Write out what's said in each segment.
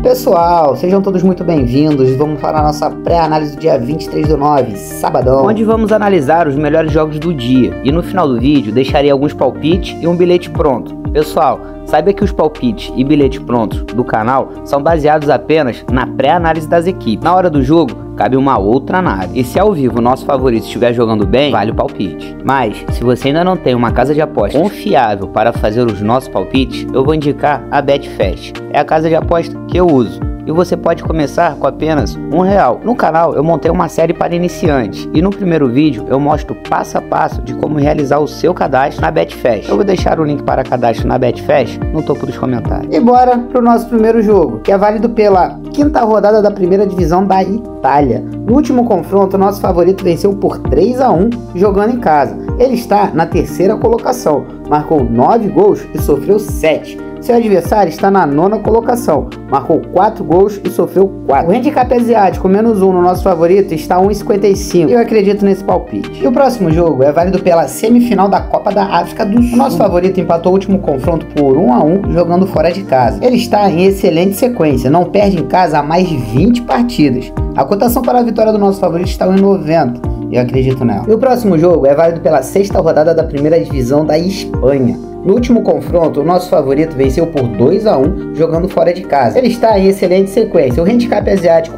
Pessoal, sejam todos muito bem-vindos. Vamos para a nossa pré-análise do dia 23/9, sabadão, onde vamos analisar os melhores jogos do dia. E no final do vídeo deixarei alguns palpites e um bilhete pronto. Pessoal, saiba que os palpites e bilhetes prontos do canal são baseados apenas na pré-análise das equipes. Na hora do jogo, cabe uma outra análise. E se ao vivo o nosso favorito estiver jogando bem, vale o palpite. Mas, se você ainda não tem uma casa de aposta confiável para fazer os nossos palpites, eu vou indicar a Betfast. É a casa de aposta que eu uso. E você pode começar com apenas R$1. No canal eu montei uma série para iniciantes e no primeiro vídeo eu mostro passo a passo de como realizar o seu cadastro na Betfast. Eu vou deixar o link para cadastro na Betfast no topo dos comentários. E bora pro nosso primeiro jogo, que é válido pela quinta rodada da primeira divisão da Itália. No último confronto, o nosso favorito venceu por 3-1 jogando em casa. Ele está na terceira colocação, marcou 9 gols e sofreu 7. Seu adversário está na nona colocação, marcou 4 gols e sofreu 4. O handicap asiático -1 no nosso favorito está 1,55 e eu acredito nesse palpite. E o próximo jogo é válido pela semifinal da Copa da África do Sul. O nosso favorito empatou o último confronto por 1-1 jogando fora de casa. Ele está em excelente sequência, não perde em casa há mais de 20 partidas. A cotação para a vitória do nosso favorito está 1,90 e eu acredito nela. E o próximo jogo é válido pela sexta rodada da primeira divisão da Espanha. No último confronto, o nosso favorito venceu por 2-1 jogando fora de casa. Ele está em excelente sequência. O handicap asiático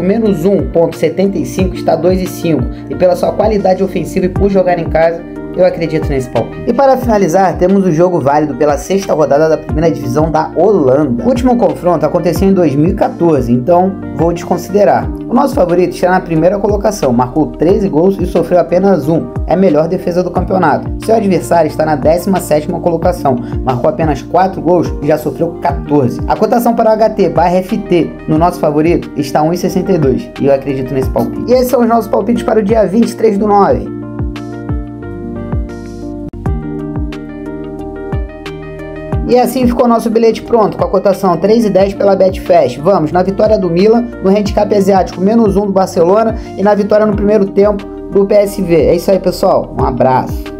-1,75 está 2,5 e pela sua qualidade ofensiva e por jogar em casa, eu acredito nesse palpite. E para finalizar, temos o jogo válido pela sexta rodada da primeira divisão da Holanda. O último confronto aconteceu em 2014, então vou desconsiderar. O nosso favorito está na primeira colocação, marcou 13 gols e sofreu apenas 1. É a melhor defesa do campeonato. Seu adversário está na 17ª colocação, marcou apenas 4 gols e já sofreu 14. A cotação para o HT/FT no nosso favorito está 1,62 e eu acredito nesse palpite. E esses são os nossos palpites para o dia 23/9. E assim ficou nosso bilhete pronto, com a cotação 3,10 pela Betfast. Vamos na vitória do Milan, no handicap asiático -1 do Barcelona e na vitória no primeiro tempo do PSV. É isso aí, pessoal. Um abraço.